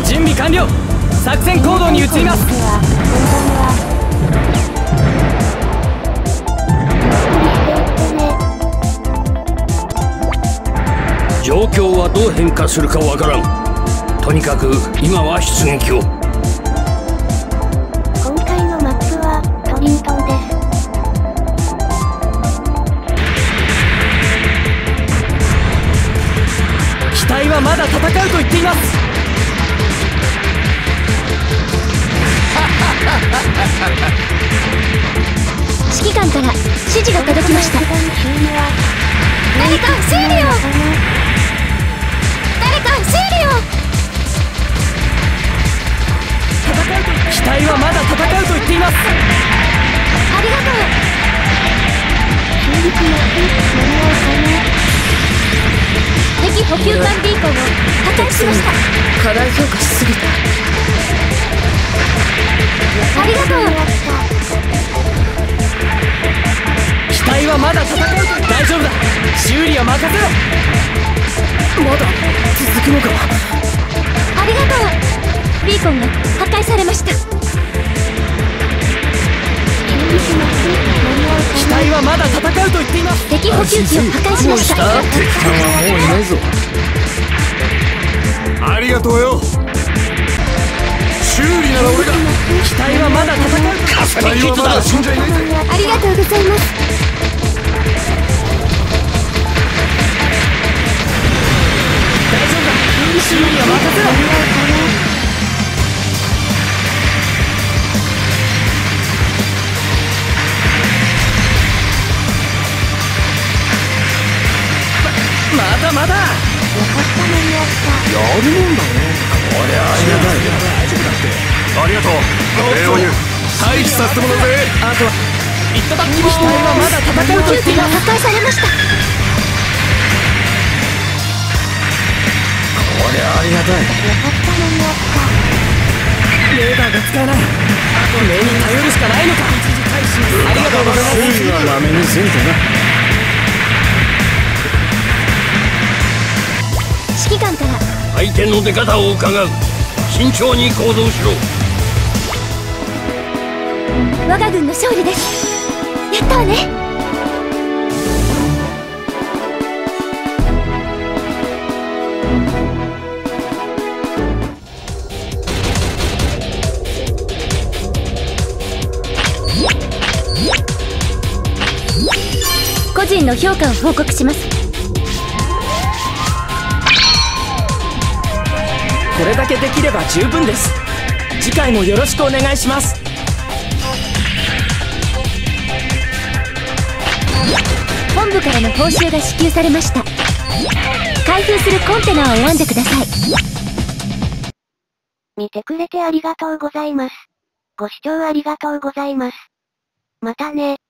準備完了。作戦行動に移ります。 状況はどう変化するかわからん。とにかく今は出撃を。 今回のマップはトリントンです。 機体はまだ戦うと言っています。 指揮官から指示が届きました。誰か修理を、誰か修理を。 機体はまだ戦うと言っています。 ありがとう。修理機の間に合うかな。敵補給艦ビーコンを破壊しました。 過大評価しすぎた。 ありがとう。 機体はまだ戦うと。大丈夫だ。修理は任せろ。まだ続くのか。 ありがとう。ビーコンが破壊されました。 機体はまだ戦うと言っています。 敵補給機を破壊しました。 敵艦はもういないぞ。ありがとうよ。修理なら俺が。 機体はまだ戦う。 機体はまだ死んじゃいないぜ。 ありがとうございます。 大丈夫だ。修理は任せろ。まだまだ。 よかった間に合った。 やるもんだね。こりゃありがたい。大丈夫だって。ありがとう。礼を言う。退避させてもらうぜ。 あとは行っただき。機体はまだ戦うと言っています。 破壊されました。 こりゃありがたい。 よかった間に合った。 レーダーが使えない。あと目に頼るしかないのか。ありがとうございます。 修理はなめにせんとな。 指揮官から相手の出方を伺う。慎重に行動しろ。 我が軍の勝利です。やったわね。個人の評価を報告します。 これだけできれば十分です。次回もよろしくお願いします。 本部からの報酬が支給されました。開封するコンテナを選んでください。見てくれてありがとうございます。ご視聴ありがとうございます。またね。